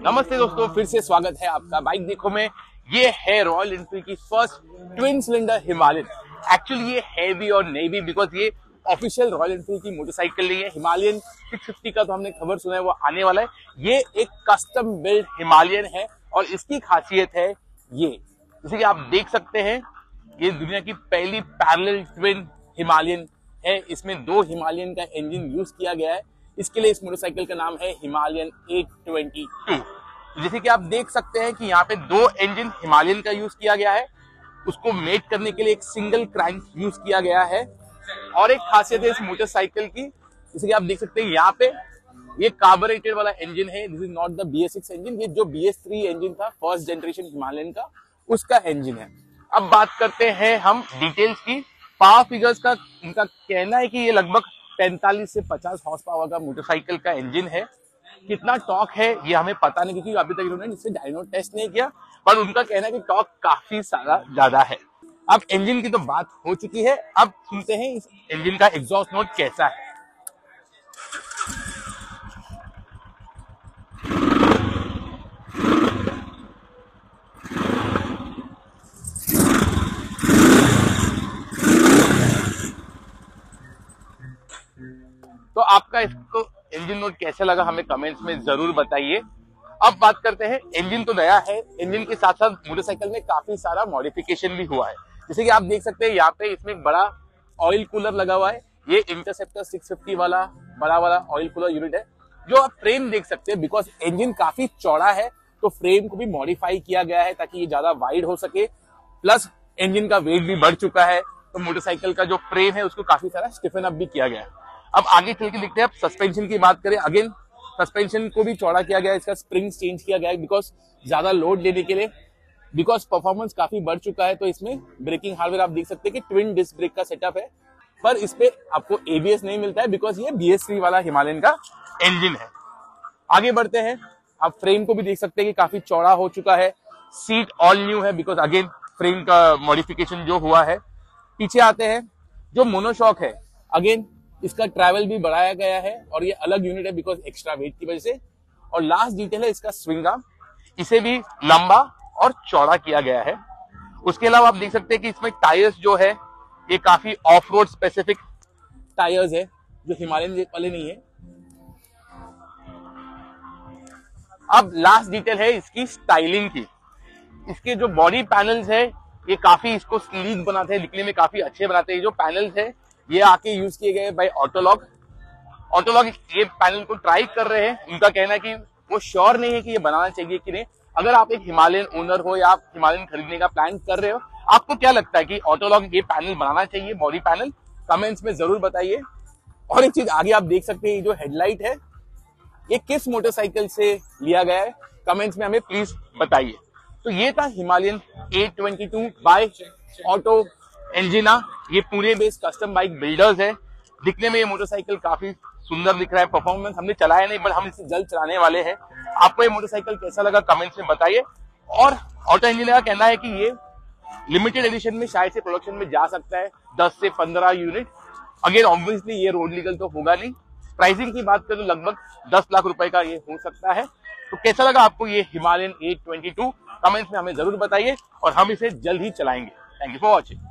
नमस्ते दोस्तों, फिर से स्वागत है आपका बाइक देखो में। ये है रॉयल एनफील्ड की first twin cylinder Himalayan. Actually ये हैवी और नेवी बिकॉज ये ऑफिशियल रॉयल एनफील्ड की मोटरसाइकिल नहीं है। हिमालयन 650 का तो हमने खबर सुना है वो आने वाला है। ये एक कस्टम बिल्ड हिमालयन है और इसकी खासियत है ये, जैसे कि आप देख सकते हैं, ये दुनिया की पहली पैरेलल ट्विन हिमालयन है। इसमें 2 हिमालयन का इंजन यूज किया गया है। इसके लिए इस मोटरसाइकिल का नाम है हिमालयन 822। जैसे कि आप देख सकते हैं कि यहाँ पे 2 इंजन हिमालयन का यूज किया गया है। उसको मेट करने के लिए एक सिंगल क्रैंक यूज किया गया है। और एक खासियत है इस मोटरसाइकिल की, जैसे कि आप देख सकते हैं यहाँ पे ये कार्बोरेटेड वाला इंजन है। This is not the BS6 engine, ये जो BS3 इंजन था फर्स्ट जनरेशन हिमालयन का, उसका इंजन है। अब बात करते हैं हम डिटेल्स की। पावर फिगर्स का इनका कहना है कि ये लगभग 45 से 50 हॉर्स पावर का मोटरसाइकिल का इंजन है। कितना टॉर्क है ये हमें पता नहीं, क्योंकि अभी तक इन्होंने इससे डायनो टेस्ट नहीं किया, पर उनका कहना है कि टॉर्क काफी सारा ज्यादा है। अब इंजन की तो बात हो चुकी है, अब सुनते हैं इस इंजन का एग्जॉस्ट नोट कैसा है। तो आपका इसको इंजन नोट कैसे लगा हमें कमेंट्स में जरूर बताइए। अब बात करते हैं, इंजन तो नया है, इंजन के साथ साथ मोटरसाइकिल में काफी सारा मॉडिफिकेशन भी हुआ है। जैसे कि आप देख सकते हैं यहाँ पे इसमें एक बड़ा ऑयल कूलर लगा हुआ है। ये इंटरसेप्टर 650 वाला बड़ा वाला ऑयल कूलर यूनिट है। जो आप फ्रेम देख सकते हैं, बिकॉज इंजन काफी चौड़ा है तो फ्रेम को भी मॉडिफाई किया गया है ताकि ये ज्यादा वाइड हो सके। प्लस इंजन का वेट भी बढ़ चुका है तो मोटरसाइकिल का जो फ्रेम है उसको काफी सारा स्टिफन अप भी किया गया है। अब आगे चल के देखते हैं। अब सस्पेंशन की बात करें, अगेन सस्पेंशन को भी चौड़ा किया गया है, इसका स्प्रिंग चेंज किया गया है बिकॉज ज्यादा लोड लेने के लिए, बिकॉज परफॉर्मेंस काफी बढ़ चुका है। तो इसमें ब्रेकिंग हार्डवेयर आप देख सकते हैं कि ट्विन डिस्क ब्रेक का सेटअप है, पर इस पे आपको ABS नहीं मिलता है बिकॉज ये BS3 वाला हिमालयन का इंजन है। आगे बढ़ते हैं, आप फ्रेम को भी देख सकते हैं कि काफी चौड़ा हो चुका है। सीट ऑल न्यू है बिकॉज अगेन फ्रेम का मॉडिफिकेशन जो हुआ है। पीछे आते हैं, जो मोनोशॉक है, अगेन इसका ट्रैवल भी बढ़ाया गया है और ये अलग यूनिट है बिकॉज एक्स्ट्रा वेट की वजह से। और लास्ट डिटेल है इसका स्विंग आर्म, इसे भी लंबा और चौड़ा किया गया है। उसके अलावा आप देख सकते हैं कि इसमें टायर्स जो है ये काफी ऑफ रोड स्पेसिफिक टायर्स है, जो हिमालयन वाले नहीं है। अब लास्ट डिटेल है इसकी स्टाइलिंग की। इसके जो बॉडी पैनल्स है ये काफी इसको स्लीक बनाते हैं, दिखने में काफी अच्छे बनाते हैं। जो पैनल्स है ये आके यूज किए गए बाय ऑटोलॉग ये पैनल को ट्राई कर रहे हैं। उनका कहना है कि वो श्योर नहीं है कि ये बनाना चाहिए कि नहीं। अगर आप एक हिमालयन ओनर हो या आप हिमालयन खरीदने का प्लान कर रहे हो, आपको क्या लगता है कि ऑटोलॉग ये पैनल बनाना चाहिए, बॉडी पैनल? कमेंट्स में जरूर बताइए। और एक चीज आगे आप देख सकते हैं, जो हेडलाइट है ये किस मोटरसाइकिल से लिया गया है, कमेंट्स में हमें प्लीज बताइए। तो ये था हिमालयन 822 बाय ऑटो एंजिना। ये पूरे बेस कस्टम बाइक बिल्डर्स है। दिखने में ये मोटरसाइकिल काफी सुंदर दिख रहा है। परफॉर्मेंस हमने चलाया नहीं, बट हम इसे जल्द चलाने वाले हैं। आपको ये मोटरसाइकिल कैसा लगा कमेंट्स में बताइए। और ऑटो इंजीनियर का कहना है कि ये लिमिटेड एडिशन में शायद से प्रोडक्शन में जा सकता है 10 से 15 यूनिट। अगेन ऑब्वियसली ये रोड लीगल तो होगा नहीं। प्राइसिंग की बात करें तो लगभग 10 लाख रुपए का ये हो सकता है। तो कैसा लगा आपको ये हिमालयन 822? कमेंट्स में हमें जरूर बताइए और हम इसे जल्द ही चलाएंगे। Thank you for watching.